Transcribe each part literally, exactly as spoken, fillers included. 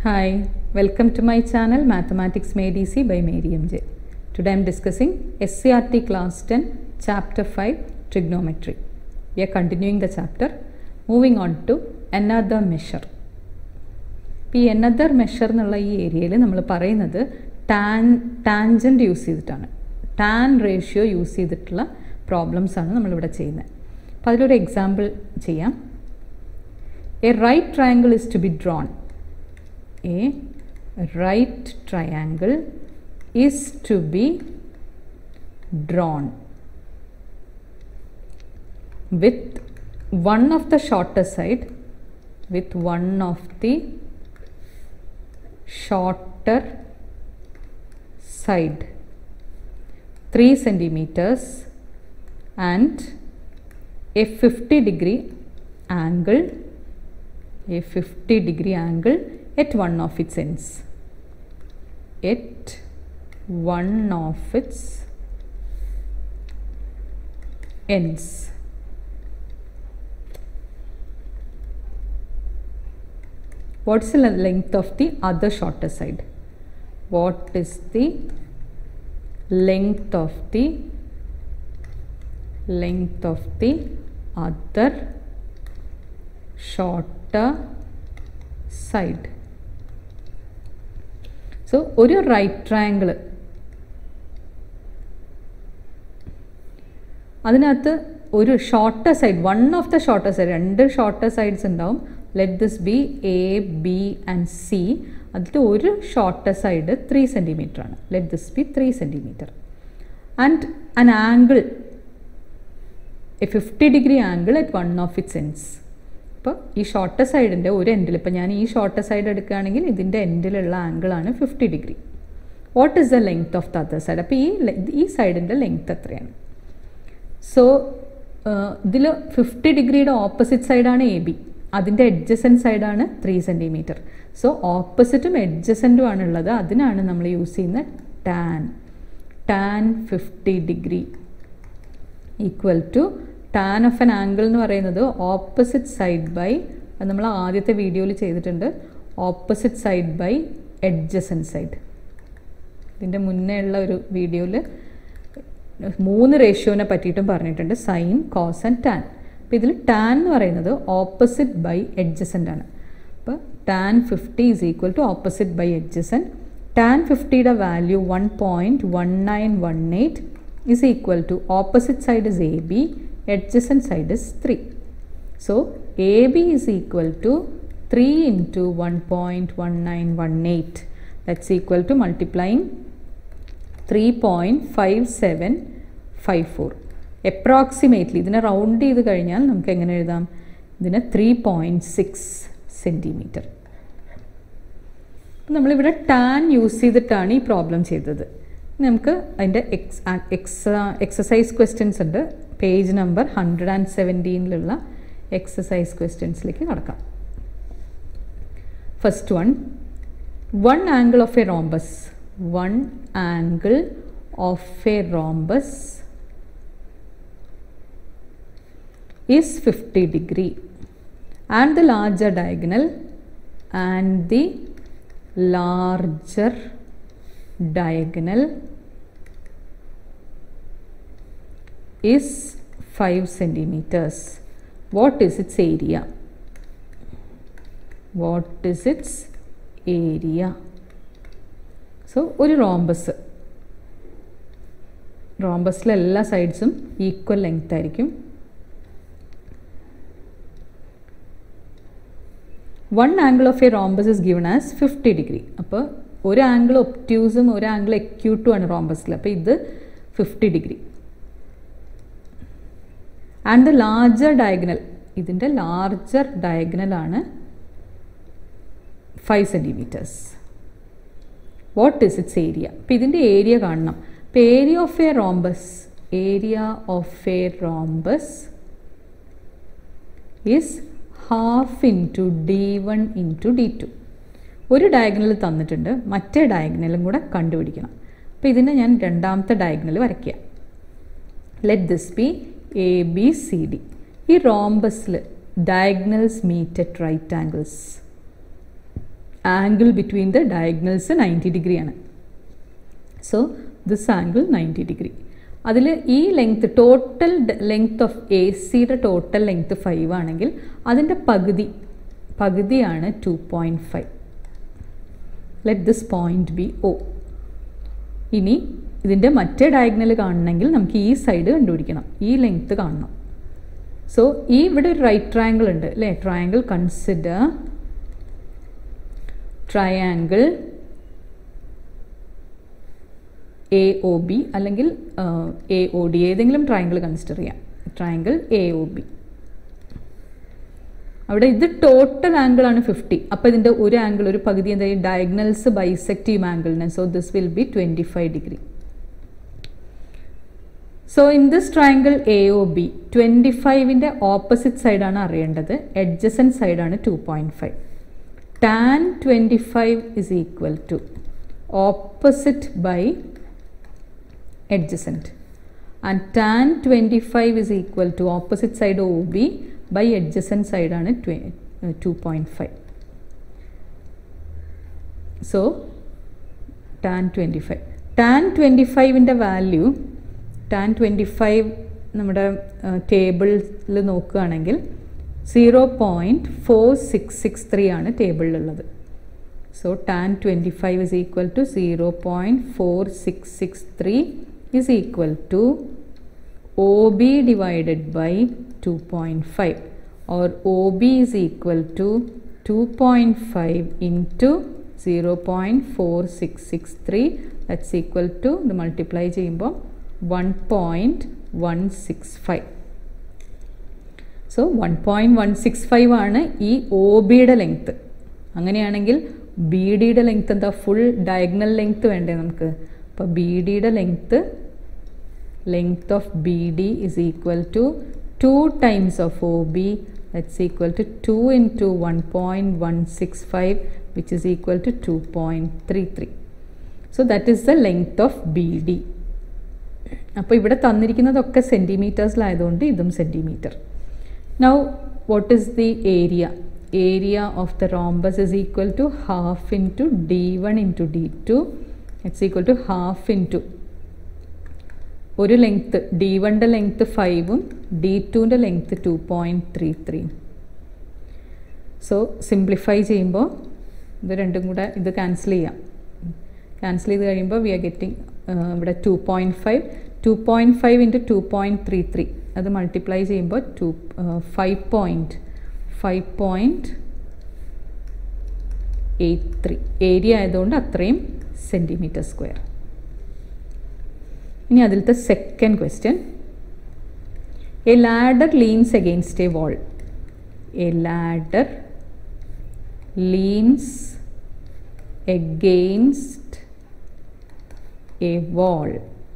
Hi, welcome to my channel Mathematics Made Easy by Mary M J. Today I am discussing S C R T Class ten, Chapter five, Trigonometry. We are continuing the chapter, moving on to another measure. ഈ another measure എന്നുള്ള ഈ ഏരിയയിൽ നമ്മൾ പറയുന്നത് tan tangent use ചെയ്തിട്ടാണ്, tan ratio use ചെയ്തിട്ടുള്ള problems ആണ് നമ്മളിവിടെ ചെയ്യുന്നത്. അപ്പോൾ അതിലൊരു എക്സാമ്പിൾ ചെയ്യാം. A right triangle is to be drawn. A right triangle is to be drawn with one of the shorter side with one of the shorter side three centimeters and a fifty degree angle a fifty degree angle at one of its ends. At one of its ends. What is the length of the other shorter side? What is the length of the length of the other shorter side? So, ഒരു right triangle, അതിനകത്ത് ഒരു shorter side, one of the shorter side, രണ്ട് shorter sides ഉണ്ടാവും. Let this be A B and C. അതിൽ ഒരു shorter side three centimetre ആണ്. Let this be three centimetre and an angle, a fifty degree angle at one of its ends. അപ്പോൾ ഈ shorter സൈഡിൻ്റെ ഒരു എൻഡിൽ, ഇപ്പോൾ ഞാൻ ഈ ഷോർട്ടർ സൈഡ് എടുക്കുകയാണെങ്കിൽ ഇതിൻ്റെ എൻഡിലുള്ള ആംഗിളാണ് fifty degree. What is the length of the other side? അപ്പോൾ ഈ ഈ സൈഡിൻ്റെ ലെങ്ത് എത്രയാണ്? സോ ഇതിൽ ഫിഫ്റ്റി ഡിഗ്രിയുടെ ഓപ്പോസിറ്റ് സൈഡാണ് എ ബി, അതിൻ്റെ എഡ്ജസൻറ്റ് സൈഡാണ് ത്രീ സെൻറ്റിമീറ്റർ. സോ ഓപ്പോസിറ്റും എഡ്ജസൻറ്റും ആണുള്ളത്, അതിനാണ് നമ്മൾ യൂസ് ചെയ്യുന്ന tan. Tan fifty degree equal to tan of an angle എന്ന് പറയുന്നത് ഓപ്പോസിറ്റ് സൈഡ് ബൈ, അത് നമ്മൾ ആദ്യത്തെ വീഡിയോയിൽ ചെയ്തിട്ടുണ്ട്, opposite side by adjacent side. ഇതിൻ്റെ മുന്നേ ഉള്ള ഒരു വീഡിയോയിൽ മൂന്ന് റേഷ്യോനെ പറ്റിയിട്ടും പറഞ്ഞിട്ടുണ്ട്, സൈൻ, കോസ് ആൻഡ് ടാൻ. അപ്പോൾ ഇതിൽ ടാൻ എന്ന് പറയുന്നത് ഓപ്പോസിറ്റ് ബൈ എഡ്ജസൻ്റ് ആണ്. അപ്പോൾ tan fifty is equal to opposite by adjacent. Tan ഫിഫ്റ്റിയുടെ value one point one nine one eight is equal to opposite side is A B, adjacent side is three. So A B is equal to three into one point one nine one eight. That's equal to multiplying three point five seven five four. Approximately, ഇതിനെ round ചെയ്ത് കഴിഞ്ഞാൽ നമുക്ക് എങ്ങനെ എഴുതാം? ഇതിന് three point six centimetre. നമ്മളിവിടെ tan use ചെയ്തിട്ടാണ് ഈ പ്രോബ്ലം ചെയ്തത്. നമുക്ക് അതിൻ്റെ എക്സ് എക്സ് എക്സസൈസ് ക്വസ്റ്റ്യൻസ് ഉണ്ട്. പേജ് നമ്പർ ഹൺഡ്രഡ് ആൻഡ് സെവൻറ്റീനിലുള്ള എക്സസൈസ് ക്വസ്റ്റ്യൻസിലേക്ക് കടക്കാം. First one, one angle of a rhombus one angle of a rhombus is fifty degree and the larger diagonal and the larger diagonal is five centimeters. What is its area? What is its area? So ഒരു rhombus, റോംബസിലെ എല്ലാ സൈഡ്സും equal length ആയിരിക്കും. One angle of a rhombus is given as fifty degree. അപ്പോൾ ഒരു angle ഒപ്റ്റ്യൂസും ഒരു angle എക്യൂട്ടും ആണ് റോംബസിൽ. അപ്പോൾ ഇത് fifty degree. And the larger diagonal, ഇതിൻ്റെ ലാർജർ ഡയഗണലാണ് five centimetres. What is its area? അപ്പോൾ ഇതിൻ്റെ ഏരിയ കാണണം. അപ്പോൾ area of a rhombus, area of a rhombus is half into D one into D two. ഒരു ഡയഗണൽ തന്നിട്ടുണ്ട്, മറ്റേ ഡയഗണലും കൂടെ കണ്ടുപിടിക്കണം. അപ്പോൾ ഇതിനെ ഞാൻ രണ്ടാമത്തെ ഡയഗണൽ വരയ്ക്കുക. Let this be A B C D. ഈ റോംബസിൽ diagonals meet at right angles. Angle between the diagonals ninety degree ആണ്. So this angle ninety degree. അതിൽ ഈ length total length of A സിയുടെ ടോട്ടൽ ലെങ്ത് ഫൈവ് ആണെങ്കിൽ അതിൻ്റെ പകുതി പകുതിയാണ് two point five. Let this point be O. ഇനി ഇതിൻ്റെ മറ്റേ ഡയഗണൽ കാണണമെങ്കിൽ നമുക്ക് ഈ സൈഡ് കണ്ടുപിടിക്കണം, ഈ ലെങ്ത് കാണണം. സോ ഈ ഇവിടെ ഒരു റൈറ്റ് ട്രയാങ്കിൾ ഉണ്ട് അല്ലേ? Triangle consider triangle A O B അല്ലെങ്കിൽ എ ഒ ഡി, ഏതെങ്കിലും ട്രയാങ്കിൾ കൺസിഡർ ചെയ്യാം. Triangle A O B. അവിടെ ഇത് ടോട്ടൽ ആംഗിൾ ആണ് ഫിഫ്റ്റി. അപ്പോൾ ഇതിൻ്റെ ഒരു ആംഗിൾ ഒരു പകുതി എന്തായാലും ഡയഗണൽസ് ബൈസെക്ട് ചെയ്യും ആംഗിളിനെ. So this will be twenty five degree. So in this triangle A O B twenty ഫൈവിൻ്റെ ഓപ്പോസിറ്റ് സൈഡാണ് അറിയേണ്ടത്, എഡ്ജസൻറ്റ് സൈഡാണ് two point five. Tan twenty five is equal to opposite by adjacent, and tan twenty-five is equal to opposite side O B by adjacent side ആണ് two point five. So tan twenty-five, tan twenty-five ൻ്റെ value tan twenty-five നമ്മുടെ ടേബിളിൽ നോക്കുകയാണെങ്കിൽ zero point four six six three ആണ് ടേബിളിലുള്ളത്. So tan twenty-five is equal to zero point four six six three is equal to O B divided by two point five, or O B is equal to two point five into zero point four six six three, that's equal to the multiply ചെയ്യുമ്പോൾ one point one six five. So one point one six five ആണ് ഈ O Bയുടെ length. അങ്ങനെയാണെങ്കിൽ B ഡിയുടെ length എന്താ? Full diagonal length വേണ്ടേ നമുക്ക്? അപ്പോൾ B ഡിയുടെ length length of B D is equal to two times of O B, that's equal to two into one point one six five, which is equal to two point three three. So that is the length of B D. അപ്പോൾ ഇവിടെ തന്നിരിക്കുന്നതൊക്കെ സെൻറ്റിമീറ്റേഴ്സിലായതുകൊണ്ട് ഇതും centimetre. Now what is the area? Area of the rhombus is equal to half into D one into D two, it's equal to half into ഒരു length D വണ്ണിൻ്റെ length ഫൈവും D ടുവിൻ്റെ length two point three three. So simplify ചെയ്യുമ്പോൾ ഇത് രണ്ടും കൂടെ ഇത് cancel ചെയ്യാം. ക്യാൻസൽ ചെയ്ത് കഴിയുമ്പോൾ വി ആർ ഗെറ്റിംഗ് ഇവിടെ two point five two point five into two point three three അത് മൾട്ടിപ്ലൈ ചെയ്യുമ്പോൾ two five point five point eight three area ആയതുകൊണ്ട് അത്രയും സെൻറ്റിമീറ്റർ സ്ക്വയർ. ഇനി അതിലത്തെ second question, a ladder leans against a wall. A ladder leans against a wall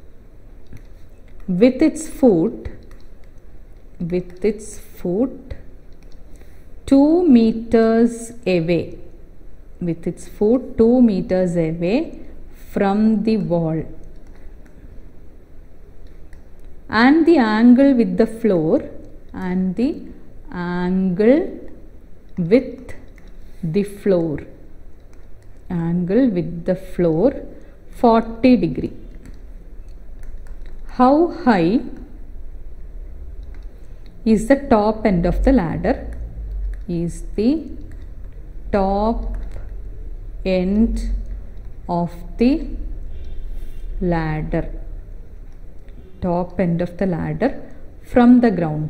with its foot with its foot two metres away with its foot two metres away from the wall, and the angle with the floor and the angle with the floor angle with the floor forty degree. How high is the top end of the ladder? Is the top end of the ladder top end of the ladder from the ground?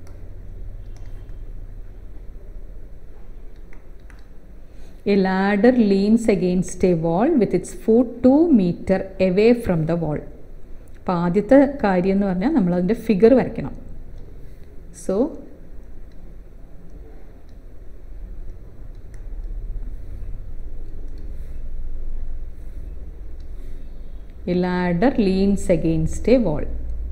A ladder leans against a wall with its foot two meter away from the wall. അപ്പോൾ ആദ്യത്തെ കാര്യം എന്ന് പറഞ്ഞാൽ നമ്മൾ അതിൻ്റെ figure വരയ്ക്കണം. So a ladder leans against a wall.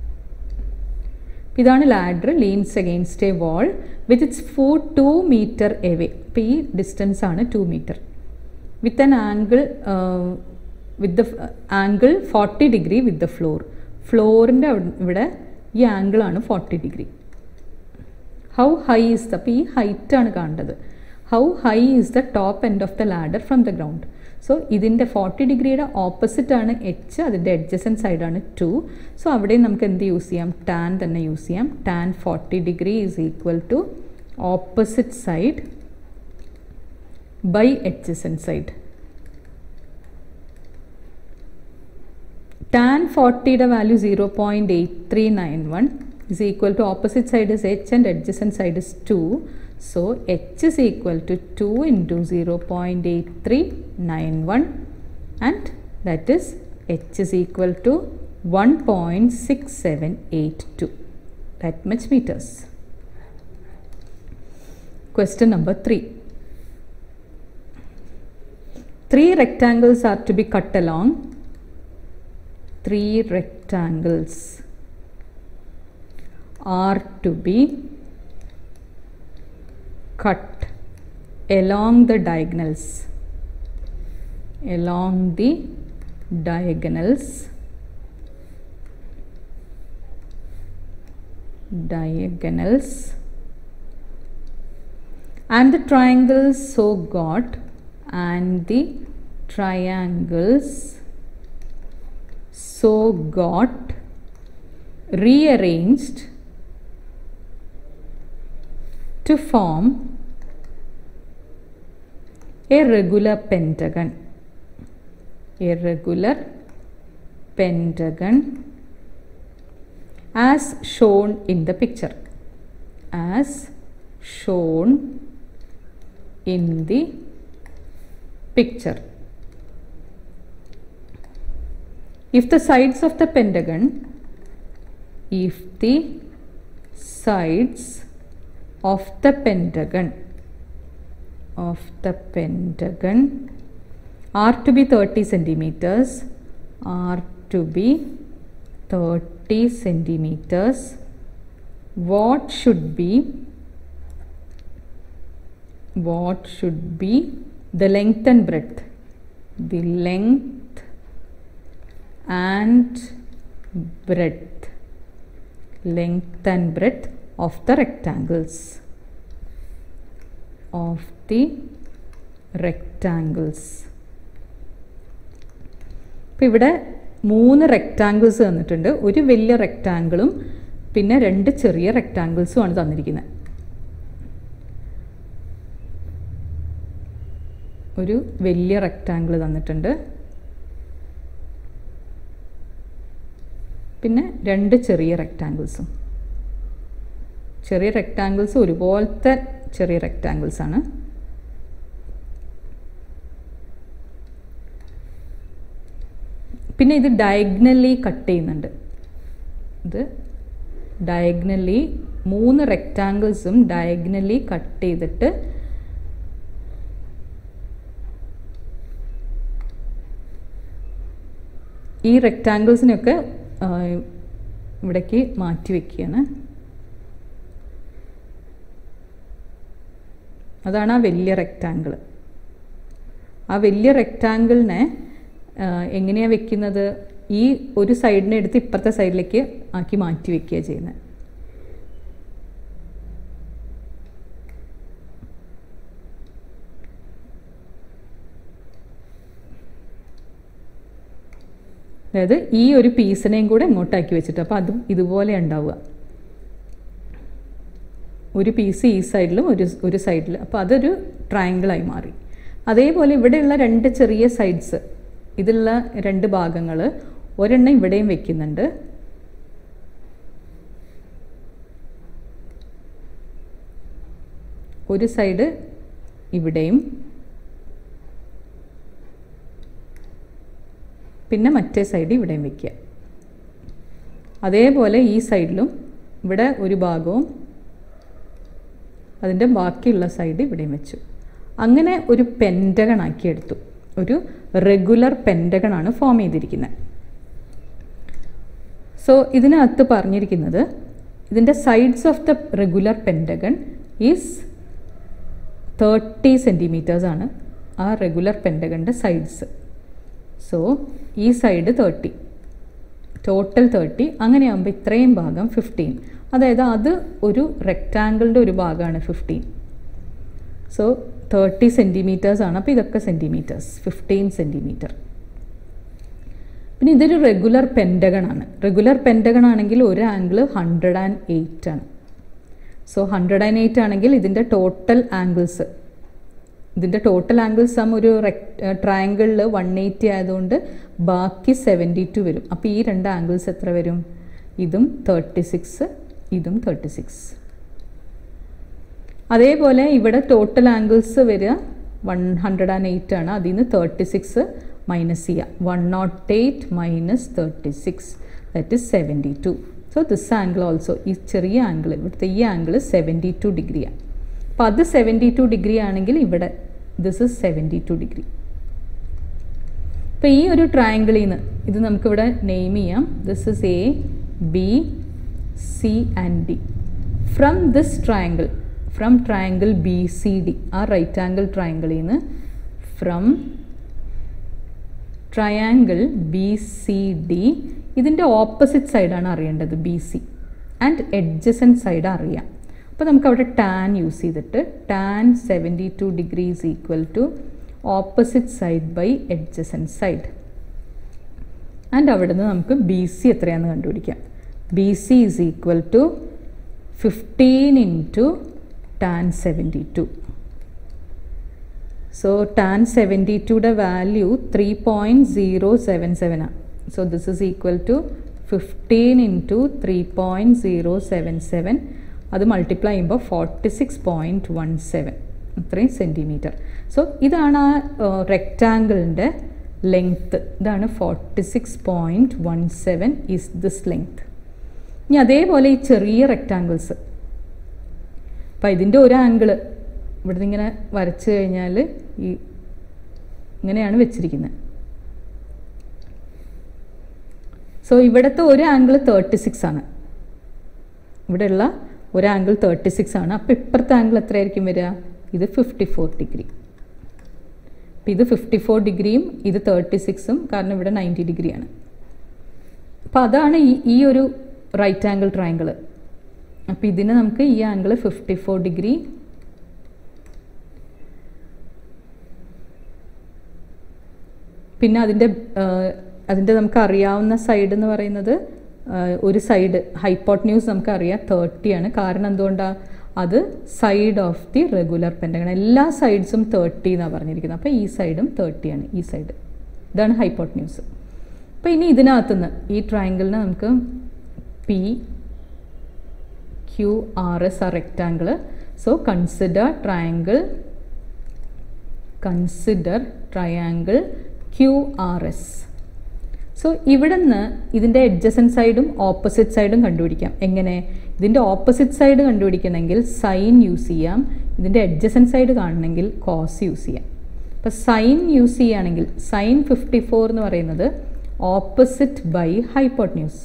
ഇതാണ് ladder leans against a wall with its foot two metre away. അപ്പോൾ ഈ ഡിസ്റ്റൻസ് ആണ് two metre with an angle with the angle forty degree with the floor. ഫ്ലോറിൻ്റെ ഇവിടെ ഈ ആംഗിളാണ് forty degree. How high is the, അപ്പോൾ ഈ ഹൈറ്റാണ് കാണേണ്ടത്. how high is the top end of the ladder from the ground. So ഇതിൻ്റെ forty ഡിഗ്രിയുടെ opposite ആണ് എച്ച്, അതിൻ്റെ അഡ്ജസൻറ്റ് സൈഡാണ് ടു. സോ അവിടെ നമുക്ക് എന്ത് യൂസ് ചെയ്യാം? ടാൻ തന്നെ യൂസ് ചെയ്യാം. Tan forty degree is equal to opposite side by adjacent side. Tan ഫോർട്ടിയുടെ value zero point eight three nine one is equal to opposite side is h and adjacent side is two. So h is equal to two into zero point eight three nine one and that is h is equal to one point six seven eight two. That much meters. Question number three. Three rectangles are to be cut along. Three rectangles are to be cut along the diagonals along the diagonals diagonals and the triangles so got and the triangles so got rearranged to form a regular pentagon. A regular pentagon as shown in the picture. As shown in the picture. If the sides of the pentagon, if the sides of the pentagon of the pentagon are to be thirty centimeters are to be thirty centimeters, what should be what should be the length and breadth? The length and breadth length and breadth of the rectangles of the rectangles. ഇപ്പോൾ ഇവിടെ മൂന്ന് rectangles തന്നിട്ടുണ്ട്. ഒരു വലിയ റെക്റ്റാങ്കിളും പിന്നെ രണ്ട് ചെറിയ റെക്റ്റാങ്കിൾസും ആണ് തന്നിരിക്കുന്നത്. ഒരു വലിയ റെക്റ്റാങ്കിൾ തന്നിട്ടുണ്ട്, പിന്നെ രണ്ട് ചെറിയ റെക്റ്റാങ്കിൾസും. ചെറിയ റെക്റ്റാങ്കിൾസ് ഒരുപോലത്തെ ചെറിയ റെക്റ്റാങ്കിൾസ് ആണ്. പിന്നെ ഇത് ഡയഗണലി കട്ട് ചെയ്യുന്നുണ്ട്. ഇത് ഡയഗണലി മൂന്ന് റെക്റ്റാങ്കിൾസും ഡയഗണലി കട്ട് ചെയ്തിട്ട് ഈ റെക്റ്റാങ്കിൾസിനൊക്കെ ഇവിടേക്ക് മാറ്റി വയ്ക്കുകയാണ്. അതാണ് ആ വലിയ റെക്റ്റാങ്കിൾ. ആ വലിയ റെക്റ്റാങ്കിളിനെ എങ്ങനെയാണ് വെക്കുന്നത്? ഈ ഒരു സൈഡിനെ എടുത്ത് ഇപ്പുറത്തെ സൈഡിലേക്ക് ആക്കി മാറ്റി വയ്ക്കുക ചെയ്യുന്നത്. അതായത് ഈ ഒരു പീസിനെയും കൂടെ ഇങ്ങോട്ടാക്കി വെച്ചിട്ട്, അപ്പോൾ അതും ഇതുപോലെ ഉണ്ടാവുക. ഒരു പീസ് ഈ സൈഡിലും ഒരു ഒരു സൈഡിൽ, അപ്പോൾ അതൊരു ട്രയാങ്കിളായി മാറി. അതേപോലെ ഇവിടെയുള്ള രണ്ട് ചെറിയ സൈഡ്സ്, ഇതിലുള്ള രണ്ട് ഭാഗങ്ങൾ ഒരെണ്ണം ഇവിടെയും വെക്കുന്നുണ്ട്, ഒരു സൈഡ് ഇവിടെയും പിന്നെ മറ്റേ സൈഡ് ഇവിടെയും വയ്ക്കുക. അതേപോലെ ഈ സൈഡിലും ഇവിടെ ഒരു ഭാഗവും അതിൻ്റെ ബാക്കിയുള്ള സൈഡ് ഇവിടെയും വെച്ചു. അങ്ങനെ ഒരു പെൻറ്റഗൺ ആക്കി എടുത്തു. ഒരു റെഗുലർ പെൻറ്റഗൺ ആണ് ഫോം ചെയ്തിരിക്കുന്നത്. സോ ഇതിനകത്ത് പറഞ്ഞിരിക്കുന്നത് ഇതിൻ്റെ sides of the regular pentagon is thirty centimetres ആണ് ആ റെഗുലർ പെൻറ്റഗണിൻ്റെ സൈഡ്സ്. സോ ഈ സൈഡ് തേർട്ടി, ടോട്ടൽ തേർട്ടി. അങ്ങനെയാകുമ്പോൾ ഇത്രയും ഭാഗം ഫിഫ്റ്റീൻ. അതായത് അത് ഒരു റെക്റ്റാങ്കിളിൻ്റെ ഒരു ഭാഗമാണ് ഫിഫ്റ്റീൻ. സോ തേർട്ടി സെൻറ്റിമീറ്റേഴ്സ് ആണ്. അപ്പോൾ ഇതൊക്കെ സെൻറ്റിമീറ്റേഴ്സ്, ഫിഫ്റ്റീൻ സെൻറ്റിമീറ്റർ. പിന്നെ ഇതൊരു റെഗുലർ പെൻറ്റഗൺ ആണ്. റെഗുലർ പെൻറ്റഗൺ ആണെങ്കിൽ ഒരു ആംഗിൾ ഹൺഡ്രഡ് ആൻഡ് എയ്റ്റ് ആണ്. സോ ഹൺഡ്രഡ് ആൻഡ് എയ്റ്റ് ആണെങ്കിൽ ഇതിൻ്റെ ടോട്ടൽ ആംഗിൾസ് ഇതിൻ്റെ ടോട്ടൽ ആംഗിൾ സം ഒരു റെക്ട് ട്രയാങ്കിളിൽ വൺ എയ്റ്റി ആയതുകൊണ്ട് ബാക്കി സെവൻറ്റി ടു വരും. അപ്പോൾ ഈ രണ്ട് ആംഗിൾസ് എത്ര വരും? ഇതും തേർട്ടി സിക്സ്, ഇതും തേർട്ടി സിക്സ്. അതേപോലെ ഇവിടെ ടോട്ടൽ ആംഗിൾസ് വരിക വൺ ഹൺഡ്രഡ് ആൻഡ് എയ്റ്റ് ആണ്. അതിൽ നിന്ന് തേർട്ടി സിക്സ് മൈനസ് ചെയ്യുക. One nought eight minus thirty six, that is seventy two. So this angle also, ഈ ചെറിയ ആംഗിൾ ഇവിടുത്തെ ഈ ആംഗിൾ സെവൻറ്റി ടു ഡിഗ്രിയാണ്. അപ്പോൾ അത് സെവൻറ്റി ടു ഡിഗ്രി ആണെങ്കിൽ ഇവിടെ this is seventy two degree. അപ്പോൾ ഈ ഒരു ട്രയാങ്കിളിൽ നിന്ന് ഇത് നമുക്കിവിടെ നെയിം ചെയ്യാം. This is A, B, C and D. From this triangle, from triangle B C D, ആ റൈറ്റ് ആംഗിൾ ട്രയാങ്കിളിൽ നിന്ന് from triangle B C D ഇതിൻ്റെ ഓപ്പോസിറ്റ് സൈഡാണ് അറിയേണ്ടത്, B C, and adjacent side അറിയാം. അപ്പോൾ നമുക്ക് അവിടെ ടാൻ യൂസ് ചെയ്തിട്ട് tan seventy two degree is equal to opposite side by adjacent side. And അവിടെ നിന്ന് നമുക്ക് ബി സി എത്രയാണെന്ന് കണ്ടുപിടിക്കാം. B C is equal to fifteen into tan seventy two. So tan seventy ടുയുടെ value three point zero seven seven ആണ്. So this is equal to fifteen into three point zero seven seven. അത് multiply ചെയ്യുമ്പോൾ forty six point one seven, അത്രയും centimetre. So ഇതാണ് ആ റെക്റ്റാങ്കിളിൻ്റെ length. ഇതാണ് forty six point one seven is this length. ഇനി അതേപോലെ ഈ ചെറിയ റെക്റ്റാങ്കിൾസ്, അപ്പം ഇതിൻ്റെ ഒരു ആംഗിള് ഇവിടുന്ന് ഇങ്ങനെ വരച്ച് കഴിഞ്ഞാൽ ഈ ഇങ്ങനെയാണ് വെച്ചിരിക്കുന്നത്. സോ ഇവിടുത്തെ ഒരു ആംഗിൾ തേർട്ടി സിക്സ് ആണ്, ഇവിടെയുള്ള ഒരു ആംഗിൾ തേർട്ടി സിക്സ് ആണ്. അപ്പോൾ ഇപ്പുറത്തെ ആംഗിൾ എത്രയായിരിക്കും വരിക? ഇത് ഫിഫ്റ്റി ഫോർ ഡിഗ്രി. അപ്പോൾ ഇത് ഫിഫ്റ്റി ഫോർ ഡിഗ്രിയും ഇത് തേർട്ടി സിക്സും, കാരണം ഇവിടെ നയൻറ്റി ഡിഗ്രിയാണ്. അപ്പോൾ അതാണ് ഈ ഈ ഒരു റൈറ്റ് ആംഗിൾ ട്രയാങ്കിൾ. അപ്പോൾ ഇതിന് നമുക്ക് ഈ ആംഗിൾ ഫിഫ്റ്റി ഫോർ ഡിഗ്രി, പിന്നെ അതിൻ്റെ അതിൻ്റെ നമുക്ക് അറിയാവുന്ന സൈഡ് എന്ന് പറയുന്നത് ഒരു സൈഡ് ഹൈപ്പോട്ടന്യൂസ് നമുക്കറിയാം തേർട്ടി ആണ്. കാരണം എന്തുകൊണ്ടാണ്? അത് side of the regular pentagon. എല്ലാ സൈഡ്സും തേർട്ടി എന്നാണ് പറഞ്ഞിരിക്കുന്നത്. അപ്പോൾ ഈ സൈഡും തേർട്ടി ആണ്, ഈ സൈഡ്. ഇതാണ് ഹൈപ്പോട്ടന്യൂസ്. അപ്പോൾ ഇനി ഇതിനകത്തുനിന്ന് ഈ ട്രയാങ്കിളിന് നമുക്ക് പി ക്യു ആർ എസ് ആ rectangle. So consider triangle consider triangle Q R S. So ഇവിടെ നിന്ന് ഇതിൻ്റെ എഡ്ജസൻറ്റ് സൈഡും ഓപ്പോസിറ്റ് സൈഡും കണ്ടുപിടിക്കാം. എങ്ങനെ? ഇതിൻ്റെ ഓപ്പോസിറ്റ് സൈഡ് കണ്ടുപിടിക്കണമെങ്കിൽ സൈൻ യൂസ് ചെയ്യാം, ഇതിൻ്റെ എഡ്ജസൻറ്റ് സൈഡ് കാണണമെങ്കിൽ കോസ് യൂസ് ചെയ്യാം. അപ്പോൾ സൈൻ യൂസ് ചെയ്യുകയാണെങ്കിൽ സൈൻ ഫിഫ്റ്റി ഫോർ എന്ന് പറയുന്നത് opposite by hypotenuse.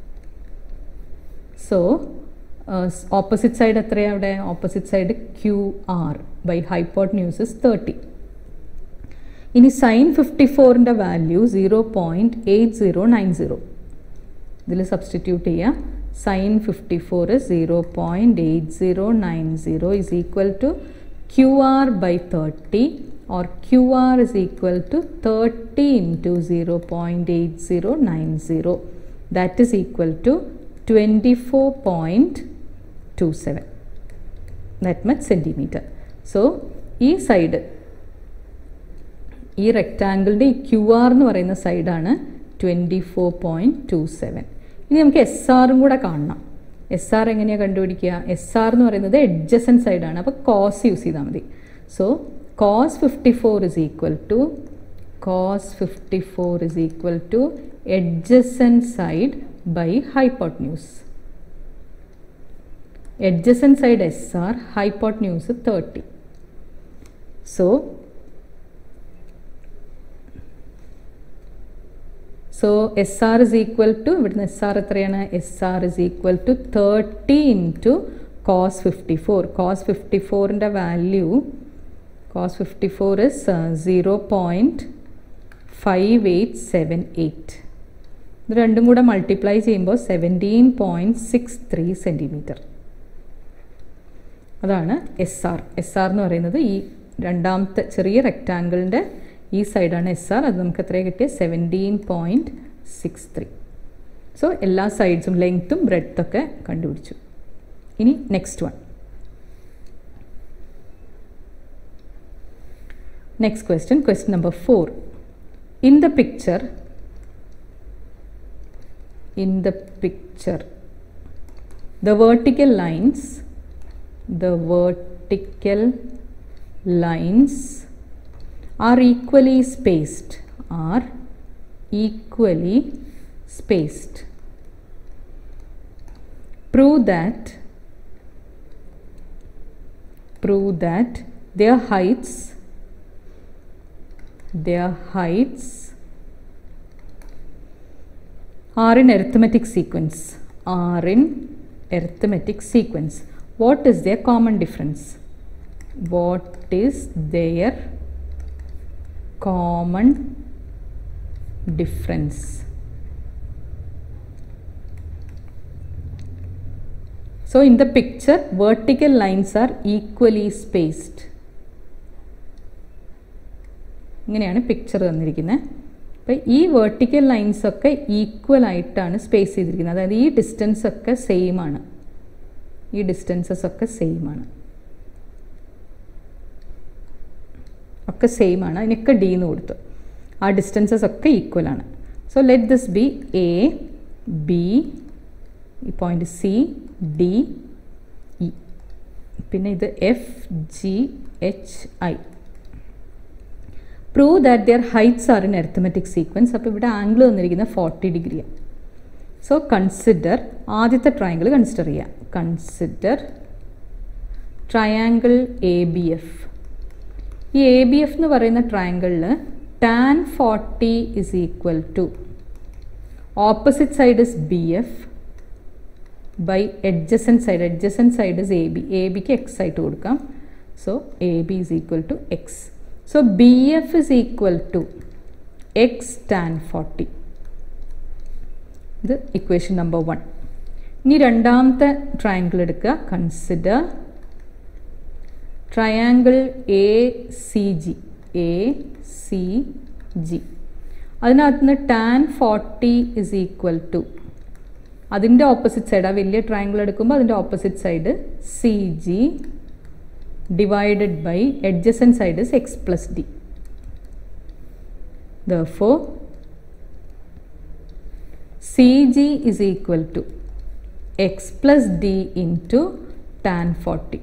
So opposite side എത്രയാണ് അവിടെ? Opposite side Q R by hypotenuse is thirty. ഇനി സൈൻ ഫിഫ്റ്റി ഫോറിൻ്റെ value zero point eight zero nine zero. ഇതിൽ സബ്സ്റ്റിറ്റ്യൂട്ട് ചെയ്യാം. Sine fifty four zero point eight zero nine zero is equal to Q R by thirty, or Q R is equal to thirty into zero point eight zero nine zero. That is equal to twenty-four point two seven. That much centimeter. So, ഈ side ഈ റെക്റ്റാങ്കിളിൻ്റെ ഈ Q R എന്ന് പറയുന്ന സൈഡാണ് twenty four point two seven. ഇനി നമുക്ക് S ആറും കൂടെ കാണണം. എസ് ആർ എങ്ങനെയാണ് കണ്ടുപിടിക്കുക? എസ് ആർ എന്ന് പറയുന്നത് എഡ്ജസൻറ്റ് സൈഡാണ്. അപ്പോൾ കോസ് യൂസ് ചെയ്താൽ മതി. So cos fifty-four is equal to cos fifty-four is equal to adjacent side by hypotenuse. Adjacent side S R, hypotenuse thirty. So, so S R is equal to, ഇവിടുന്ന് S R എത്രയാണ്? S R is equal to thirty into cos fifty-four. cos fifty-fourൻ്റെ value cos fifty-four is uh, zero point five eight seven eight. ഇത് രണ്ടും കൂടെ multiply ചെയ്യുമ്പോൾ seventeen point six three centimetre. അതാണ് S R. S R എന്ന് പറയുന്നത് ഈ രണ്ടാമത്തെ ചെറിയ റെക്റ്റാങ്കിളിൻ്റെ ഈ സൈഡാണ് എസ് ആർ. അത് നമുക്ക് എത്രയാണ് കിട്ടിയത്? Seventeen point six three. So എല്ലാ സൈഡ്സും ലെങ്ത്തും ബ്രെഡ്ത്തൊക്കെ കണ്ടുപിടിച്ചു. ഇനി next one. Next question, question number four. In the picture in the picture the vertical lines the vertical lines are equally spaced are equally spaced. Prove that prove that their heights their heights are in arithmetic sequence are in arithmetic sequence. What is their common difference? What is their common difference? So in the picture vertical lines are equally spaced. ഇങ്ങനെയാണ് picture തന്നിരിക്കുന്നത്. അപ്പോൾ ഈ vertical ലൈൻസൊക്കെ equal ആയിട്ടാണ് space ചെയ്തിരിക്കുന്നത്. അതായത് ഈ distance ഒക്കെ സെയിം ആണ്. ഈ ഡിസ്റ്റൻസസ് ഒക്കെ സെയിം ആണ് ഒക്കെ സെയിം ആണ് അതിനൊക്കെ ഡി എന്ന് കൊടുത്തു. ആ ഡിസ്റ്റൻസസ് ഒക്കെ ഈക്വൽ ആണ്. So let this be A B, ഈ പോയിന്റ് സി ഡി ഇ, പിന്നെ ഇത് F G H I. Prove that their heights are in arithmetic sequence. അപ്പോൾ ഇവിടെ ആംഗിൾ തന്നിരിക്കുന്നത് ഫോർട്ടി ഡിഗ്രിയാണ്. സോ കൺസിഡർ, ആദ്യത്തെ ട്രയാങ്കിൾ കൺസിഡർ ചെയ്യാം. Consider triangle A B F. ഈ എ ബി എഫ് എന്ന് പറയുന്ന ട്രയാങ്കിളിൽ tan forty is equal to opposite side is B F by adjacent side. Adjacent side is A B. A ബിക്ക് X ആയിട്ട് കൊടുക്കാം. So A B is equal to X. So B F is equal to x tan forty. ഇത് equation number one. ഇനി രണ്ടാമത്തെ triangle എടുക്കുക. Consider triangle A C G. A C G അതിനകത്ത് നിന്ന് tan forty is equal to അതിൻ്റെ opposite side, ആ വലിയ triangle എടുക്കുമ്പോൾ അതിൻ്റെ opposite side C G divided by adjacent side is x plus d. Therefore C G is equal to x plus d into tan forty.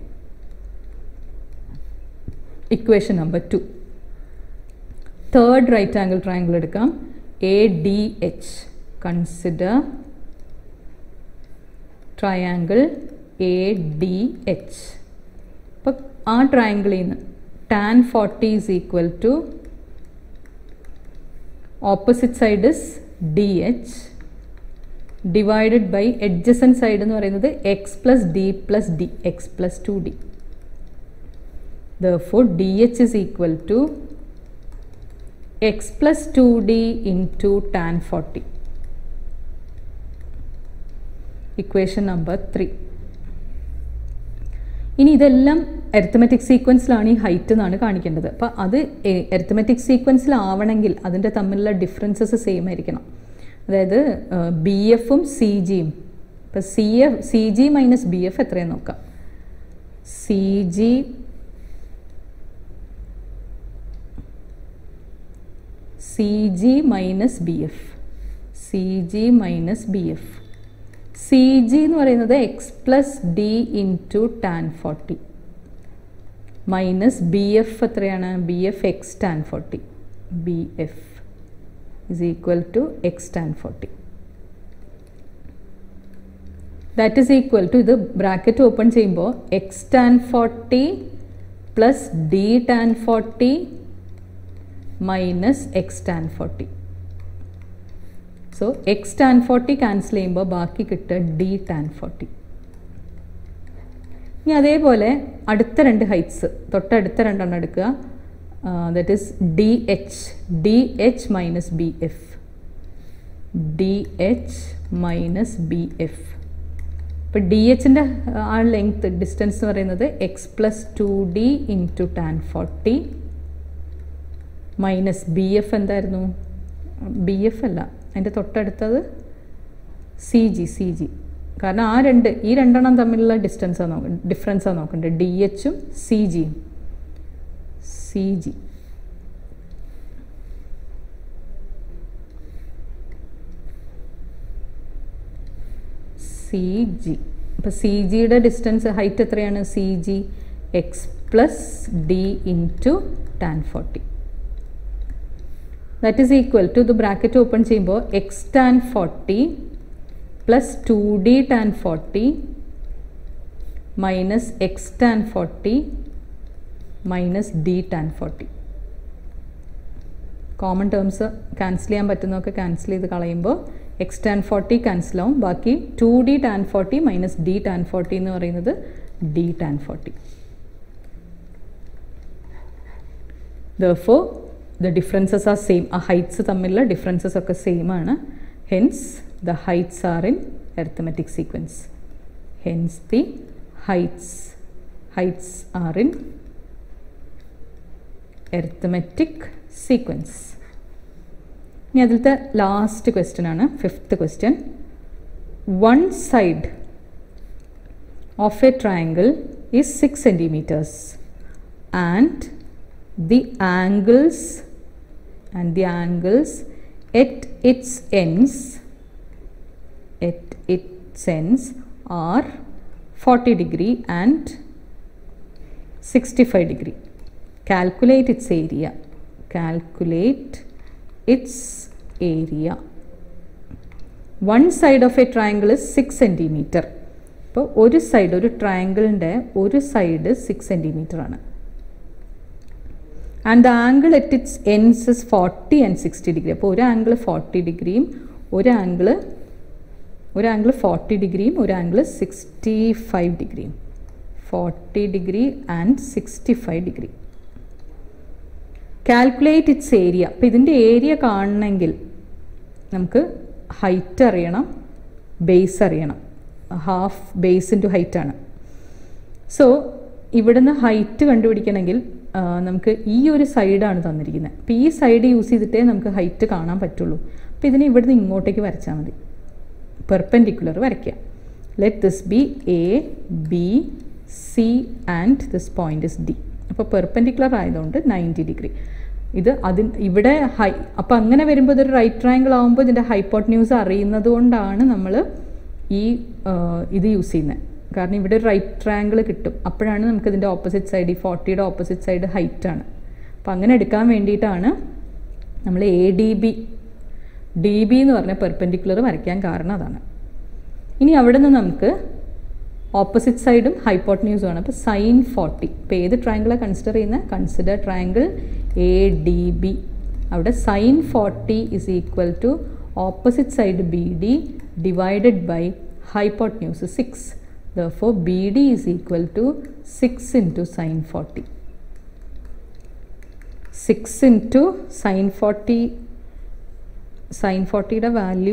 Equation number two. Third right angle triangle edukam. A D H. Consider triangle A D H. ആ ട്രയാങ്കിളിൽ നിന്ന് tan forty is equal to opposite side is D H divided by adjacent side എന്ന് പറയുന്നത് X plus D plus D, X plus two D. Therefore D H is equal to X plus two D into tan forty. Equation number three. ഇനി ഇതെല്ലാം arithmetic സീക്വൻസിലാണ് ഈ height എന്നാണ് കാണിക്കേണ്ടത്. അപ്പോൾ അത് arithmetic സീക്വൻസിലാവണമെങ്കിൽ അതിൻ്റെ തമ്മിലുള്ള ഡിഫറൻസസ് സെയിം ആയിരിക്കണം. അതായത് ബി എഫും സി ജിയും. ഇപ്പം C F C G minus B F എത്രയെന്ന് നോക്കാം. C G C G minus B F C G minus B F C G എന്ന് പറയുന്നത് X plus D into tan forty minus B F എത്രയാണ്? B F X tan forty. B F is equal to X tan forty. That is equal to, ഇത് bracket open ചെയ്യുമ്പോൾ X tan forty plus D tan forty minus X tan forty. So X tan forty cancel ചെയ്യുമ്പോൾ ബാക്കി കിട്ടുക D tan forty. ഇനി അതേപോലെ അടുത്ത രണ്ട് heights, തൊട്ടടുത്ത രണ്ടെണ്ണം എടുക്കുക. That is D H. D H minus B F. D H minus B F ഇപ്പോൾ ഡി എച്ചിൻ്റെ ആ ലെങ്ത് ഡിസ്റ്റൻസ് എന്ന് പറയുന്നത് X plus two D into tan forty minus B F എന്തായിരുന്നു, ബി എഫ് അല്ല അതിൻ്റെ തൊട്ടടുത്തത് സി ജി സി ജി കാരണം ആ രണ്ട് ഈ രണ്ടെണ്ണം തമ്മിലുള്ള ഡിസ്റ്റൻസാണ് നോക്ക ഡിഫറൻസാണ് നോക്കേണ്ടത്, ഡി എച്ചും സി ജിയും. സി ജി സി ജി അപ്പോൾ സി ജിയുടെ ഡിസ്റ്റൻസ് ഹൈറ്റ് എത്രയാണ്, C G X plus D into tan forty. That is equal to ഇത് ബ്രാക്കറ്റ് ഓപ്പൺ ചെയ്യുമ്പോൾ X tan forty plus two D tan forty minus X tan forty minus D tan forty. Common terms cancel ചെയ്യാൻ പറ്റുന്നതൊക്കെ cancel ചെയ്ത് കളയുമ്പോൾ X tan forty cancel ആവും, ബാക്കി two D tan forty minus D tan forty എന്ന് പറയുന്നത് D tan forty. therefore the differences are same, ആ heights തമ്മിലുള്ള ഡിഫറൻസസ് ഒക്കെ സെയിം ആണ്. hence the heights are in arithmetic sequence. hence the heights heights are in arithmetic sequence. ഇനി അതിലത്തെ last question ആണ് fifth question. One side of a triangle is six centimetres and the angles and the angles at its ends at its ends are forty degree and sixty-five degree. Calculate its area. Calculate its area. One side of a triangle is six centimeter. അപ്പോൾ ഒരു side ഒരു ട്രയാങ്കിളിൻ്റെ ഒരു side six centimetre ആണ്. And the angle at its ends is forty and sixty degree. അപ്പോൾ ഒരു angle forty ഡിഗ്രിയും ഒരു ആംഗിൾ ഒരു ആംഗിൾ ഫോർട്ടി ഡിഗ്രിയും ഒരു ആംഗിൾ സിക്സ്റ്റി ഫൈവ് ഡിഗ്രിയും forty degree and sixty five degree. Calculate its area. അപ്പോൾ ഇതിൻ്റെ ഏരിയ കാണണമെങ്കിൽ നമുക്ക് ഹൈറ്റ് അറിയണം, ബേസ് അറിയണം. ഹാഫ് ബേസ് ഇൻറ്റു ഹൈറ്റാണ്. സോ ഇവിടുന്ന് ഹൈറ്റ് കണ്ടുപിടിക്കണമെങ്കിൽ നമുക്ക് ഈ ഒരു സൈഡാണ് തന്നിരിക്കുന്നത്. അപ്പോൾ ഈ സൈഡ് യൂസ് ചെയ്തിട്ടേ നമുക്ക് ഹൈറ്റ് കാണാൻ പറ്റുള്ളൂ. അപ്പോൾ ഇതിനെ ഇവിടുന്ന് ഇങ്ങോട്ടേക്ക് വരച്ചാൽ മതി, പെർപെൻഡിക്കുലർ വരയ്ക്കുക. Let this be A B C and this point is D. അപ്പോൾ പെർപെൻഡിക്കുലർ ആയതുകൊണ്ട് നയൻറ്റി ഡിഗ്രി. ഇത് അതിന് ഇവിടെ ഹൈ അപ്പോൾ അങ്ങനെ വരുമ്പോൾ ഇതൊരു റൈറ്റ് ട്രയാങ്കിൾ ആകുമ്പോൾ ഇതിൻ്റെ ഹൈപ്പോട്ടന്യൂസ് അറിയുന്നത് കൊണ്ടാണ് നമ്മൾ ഈ ഇത് യൂസ് ചെയ്യുന്നത്. കാരണം ഇവിടെ ഒരു റൈറ്റ് ട്രയാങ്കിൾ കിട്ടും, അപ്പോഴാണ് നമുക്ക് ഇതിൻ്റെ ഓപ്പോസിറ്റ് സൈഡ് ഈ ഫോർട്ടിയുടെ ഓപ്പോസിറ്റ് സൈഡ് ഹൈറ്റാണ്. അപ്പോൾ അങ്ങനെ എടുക്കാൻ വേണ്ടിയിട്ടാണ് നമ്മൾ A D B D B എന്ന് പറഞ്ഞ പെർപെൻഡിക്കുലർ വരയ്ക്കാൻ കാരണം അതാണ്. ഇനി അവിടെ നിന്ന് നമുക്ക് ഓപ്പോസിറ്റ് സൈഡും ഹൈപ്പോട്ടന്യൂസും ആണ്. അപ്പോൾ സൈൻ ഫോർട്ടി. ഇപ്പോൾ ഏത് ട്രയാങ്കിളാണ് കൺസിഡർ ചെയ്യുന്നത്? Consider triangle A D B. അവിടെ sine forty is equal to opposite side B D divided by hypotenuse six. Therefore, B D is equal to six into sin forty. six into sin forty. sin forty യുടെ value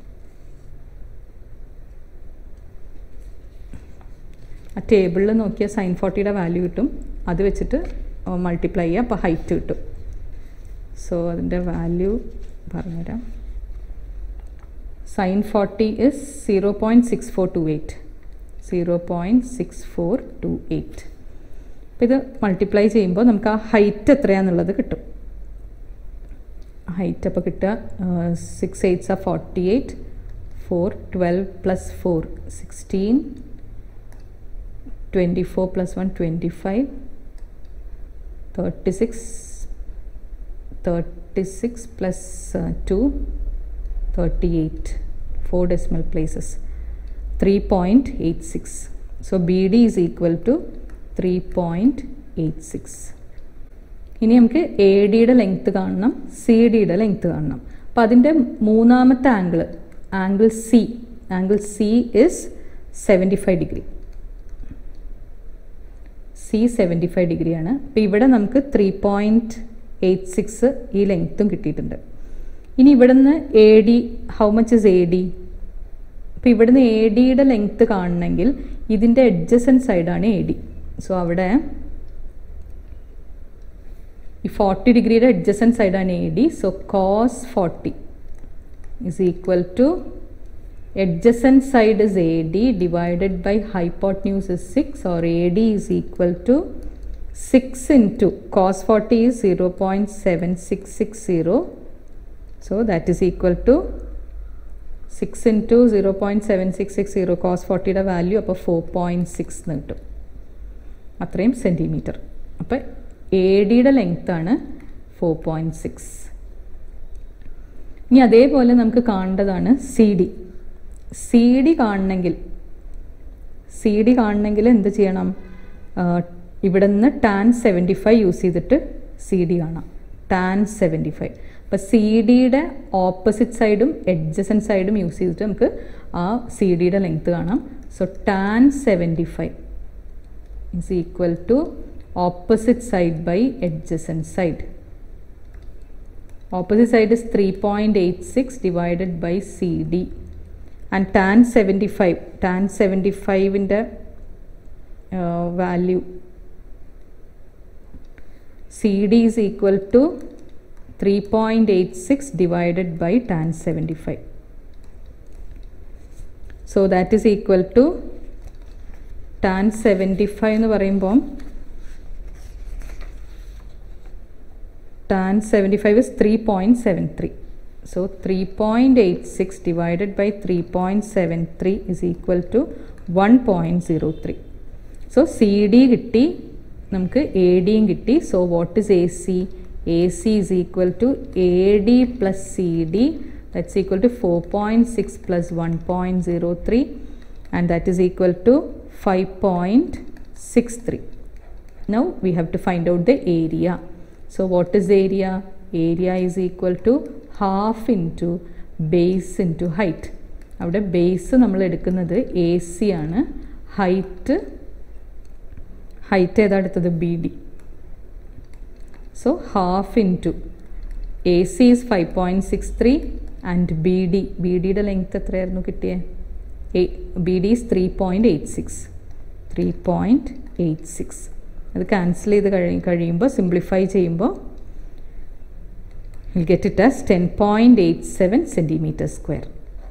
ആ ടേബിളിൽ നോക്കിയാൽ sign ഫോർട്ടിയുടെ value കിട്ടും. അത് വെച്ചിട്ട് multiply ചെയ്യുക, അപ്പോൾ height കിട്ടും. സോ അതിൻ്റെ വാല്യൂ പറഞ്ഞുതരാം. Sine forty is zero point six four two eight zero point six four two eight. അപ്പോൾ ഇത് മൾട്ടിപ്ലൈ ചെയ്യുമ്പോൾ നമുക്ക് ആ ഹൈറ്റ് എത്രയാണെന്നുള്ളത് കിട്ടും. ഹൈറ്റ് അപ്പോൾ കിട്ടുക six eights are forty eight, four twelve plus four sixteen, twenty four plus one twenty five, thirty six thirty six plus two thirty eight, four decimal places, three point eight six. So B D is equal to three point eight six. ഇനി നമുക്ക് A ഡിയുടെ length കാണണം, C ഡിയുടെ length കാണണം. അപ്പോൾ അതിൻ്റെ മൂന്നാമത്തെ angle angle C angle C is seventy five degree. C seventy five ഡിഗ്രിയാണ്. അപ്പോൾ ഇവിടെ നമുക്ക് ത്രീ പോയിൻറ്റ് എയ്റ്റ് സിക്സ് ഈ ലെങ്ത്തും കിട്ടിയിട്ടുണ്ട്. ഇനി ഇവിടെ നിന്ന് A D, how much is A D? അപ്പോൾ ഇവിടുന്ന് എ ഡിയുടെ ലെങ്ത്ത് കാണണമെങ്കിൽ ഇതിൻ്റെ എഡ്ജസൻറ്റ് സൈഡാണ് എ ഡി. സോ അവിടെ ഈ ഫോർട്ടി ഡിഗ്രിയുടെ എഡ്ജസൻറ്റ് സൈഡാണ് A D. So cos forty is equal to adjacent side is A D divided by hypotenuse is six, or A D is equal to six into cos forty is zero point seven six six zero. So that is equal to six into zero point seven six six zero. Cos forty യുടെ value അപ്പോൾ four point six എന്ന് കിട്ടും. അത്രയും centimetre. അപ്പോൾ A ഡിയുടെ ലെങ്ത്താണ് four point six. ഇനി അതേപോലെ നമുക്ക് കാണേണ്ടതാണ് സി ഡി. സി ഡി കാണണമെങ്കിൽ സി ഡി കാണണമെങ്കിൽ എന്ത് ചെയ്യണം? ഇവിടെ നിന്ന് ടാൻ സെവൻറ്റി ഫൈവ് യൂസ് ചെയ്തിട്ട് സി ഡി കാണാം. Tan seventy five. അപ്പോൾ സി ഡിയുടെ ഓപ്പോസിറ്റ് സൈഡും എഡ്ജസൻറ്റ് സൈഡും യൂസ് ചെയ്തിട്ട് നമുക്ക് ആ സി ഡിയുടെ ലെങ്ത്ത് കാണാം. So tan seventy five is equal to opposite side by adjacent side. Opposite side is three point eight six divided by C D, and tan seventy-five, tan seventy-five in the uh, value C D is equal to three point eight six divided by tan seventy-five. So that is equal to tan seventy-five എന്ന് പറയുമ്പോൾ tan seventy-five is three point seven three. So three point eight six divided by three point seven three is equal to one point zero three. So C D കിട്ടി, നമുക്ക് A D യും കിട്ടി. So what is A C? A C is equal to A D plus C D, that's equal to four point six plus one point zero three, and that is equal to five point six three. Now we have to find out the area. So what is area? Area is equal to half into base into height. അവിടെ base നമ്മൾ എടുക്കുന്നത് A C ആണ്. Height height ഏതാ എടുത്തത്? B D. So half into A C is five point six three and B D B ഡിയുടെ length എത്രയായിരുന്നു കിട്ടിയത്? A B D is three point eight six three point eight six. അത് cancel ചെയ്ത് കഴി കഴിയുമ്പോൾ simplify ചെയ്യുമ്പോൾ will get it as ten point eight seven centimetre square.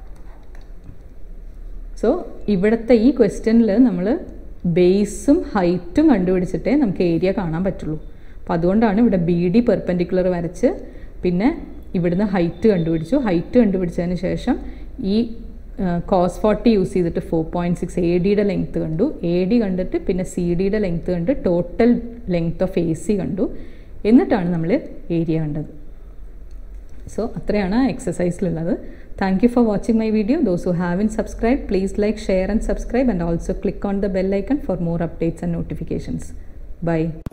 So ഇവിടുത്തെ ഈ ക്വസ്റ്റ്യനിൽ നമ്മൾ ബേസും ഹൈറ്റും കണ്ടുപിടിച്ചിട്ടേ നമുക്ക് ഏരിയ കാണാൻ പറ്റുള്ളൂ. അപ്പോൾ അതുകൊണ്ടാണ് ഇവിടെ ബി ഡി പെർപെൻഡിക്കുലർ വരച്ച് പിന്നെ ഇവിടുന്ന് ഹൈറ്റ് കണ്ടുപിടിച്ചു. ഹൈറ്റ് കണ്ടുപിടിച്ചതിന് ശേഷം ഈ കോസ് ഫോർട്ടി യൂസ് ചെയ്തിട്ട് ഫോർ പോയിൻറ്റ് സിക്സ് എ ഡിയുടെ ലെങ്ത്ത് കണ്ടു. എ ഡി കണ്ടിട്ട് പിന്നെ സി ഡിയുടെ ലെങ്ത്ത് കണ്ട് total length of A C കണ്ടു. എന്നിട്ടാണ് നമ്മൾ ഏരിയ കണ്ടത്. സോ അത്രയാണ് എക്സസൈസിലുള്ളത്. Thank you for watching my video. Those who haven't subscribe, please like, share and subscribe, and also click on the bell icon for more updates and notifications. By.